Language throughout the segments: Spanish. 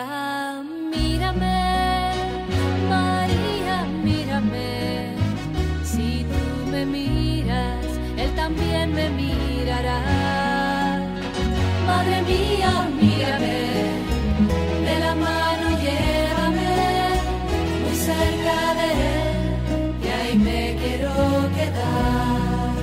mírame, María, mírame. Si tú me miras, Él también me mirará. Madre mía, mírame, de la mano llévame, muy cerca de Él, que ahí me quiero quedar.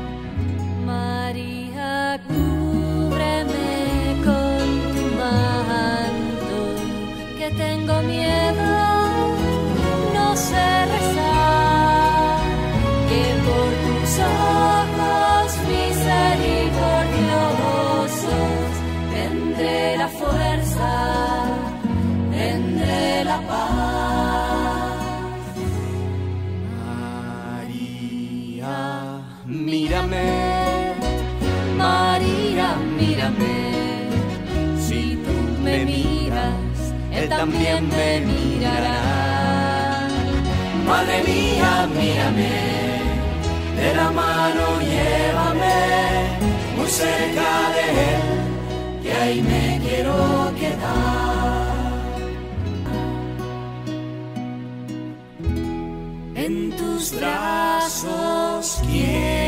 María, cúbreme con tu manto, que tengo miedo, no sé rezar, que por tus ojos misericordiosos tendré la fuerza, tendré la paz. María, mírame. María, mírame. Si tú me miras, Él también me mirará. Madre mía, mírame, de la mano llévame, muy cerca de Él, que ahí me quiero quedar. En tus brazos quiero